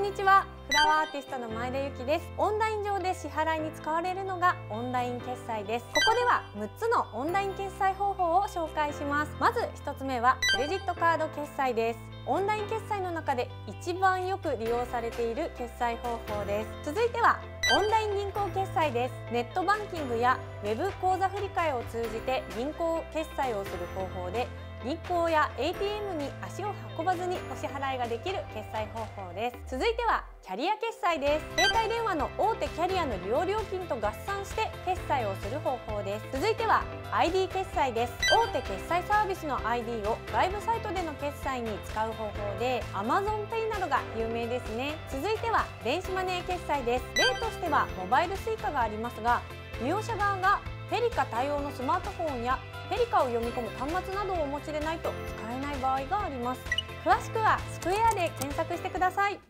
にちは。フラワーアーティストの前田ゆきです。オンライン上で支払いに使われるのがオンライン決済です。ここでは6つのオンライン決済方法を紹介します。まず1つ目はクレジットカード決済です。オンライン決済の中で一番よく利用されている決済方法です。続いてはオンライン銀行決済です。ネットバンキングやウェブ口座振替を通じて銀行決済をする方法で、銀行や ATM に足を運ばずにお支払いができる決済方法です。続いてはキャリア決済です。携帯電話の大手キャリアの利用料金と合算して決済をする方法です。続いては ID 決済です。大手決済サービスの ID を外部サイトでの決済に使う方法で AmazonPay などが有名ですね。続いては電子マネー決済です。例としてはモバイル Suica がありますが、利用者側がフェリカ対応のスマートフォンやフェリカを読み込む端末などをお持ちでないと使えない場合があります。詳しくはスクエアで検索してください。